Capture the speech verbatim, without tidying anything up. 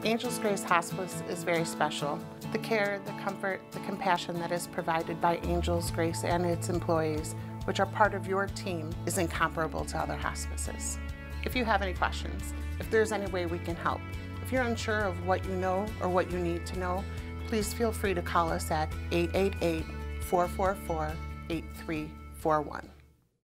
Angel's Grace Hospice is very special. The care, the comfort, the compassion that is provided by Angel's Grace and its employees, which are part of your team, is incomparable to other hospices. If you have any questions, if there's any way we can help, if you're unsure of what you know or what you need to know, please feel free to call us at eight eight eight, four four four, eight three four one.